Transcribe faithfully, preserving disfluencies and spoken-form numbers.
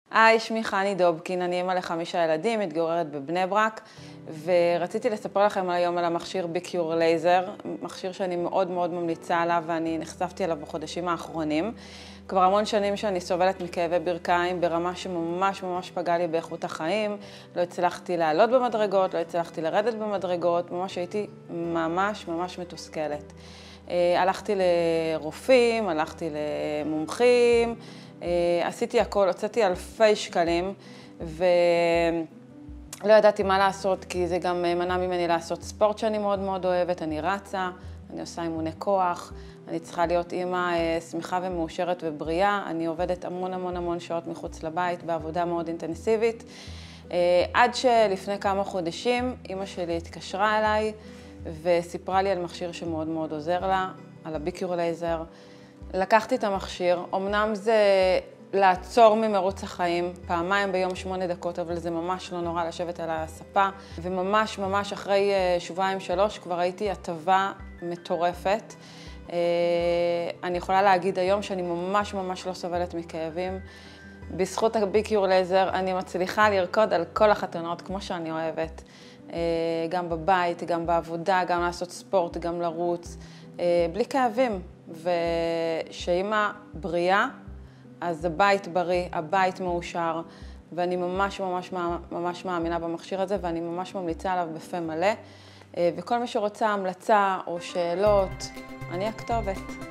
היי, שמי חני דובקין, אני אמא לחמישה ילדים, מתגוררת בבני ברק, ורציתי לספר לכם היום על המכשיר ביקיור לייזר, מכשיר שאני מאוד מאוד ממליצה עליו ואני נחשפתי אליו בחודשים האחרונים. כבר המון שנים שאני סובלת מכאבי ברכיים ברמה שממש ממש פגעה לי באיכות החיים, לא הצלחתי לעלות במדרגות, לא הצלחתי לרדת במדרגות, ממש הייתי ממש ממש מתוסכלת. הלכתי לרופאים, הלכתי למומחים, עשיתי הכל, הוצאתי אלפי שקלים ולא ידעתי מה לעשות, כי זה גם מנע ממני לעשות ספורט שאני מאוד מאוד אוהבת. אני רצה, אני עושה אימוני כוח, אני צריכה להיות אימא שמחה ומאושרת ובריאה, אני עובדת המון המון המון שעות מחוץ לבית בעבודה מאוד אינטנסיבית. עד שלפני כמה חודשים אימא שלי התקשרה אליי וסיפרה לי על מכשיר שמאוד מאוד עוזר לה, על הביקיור לייזר. לקחתי את המכשיר, אמנם זה לעצור ממרוץ החיים, פעמיים ביום שמונה דקות, אבל זה ממש לא נורא לשבת על הספה, וממש ממש אחרי שבועיים שלוש כבר הייתי הטבה מטורפת. אני יכולה להגיד היום שאני ממש ממש לא סובלת מכאבים. בזכות הביקיור לייזר אני מצליחה לרקוד על כל החתונות כמו שאני אוהבת. גם בבית, גם בעבודה, גם לעשות ספורט, גם לרוץ, בלי כאבים. ושאמא בריאה, אז הבית בריא, הבית מאושר, ואני ממש ממש ממש מאמינה במכשיר הזה, ואני ממש ממליצה עליו בפה מלא. וכל מי שרוצה המלצה או שאלות, אני הכתובת.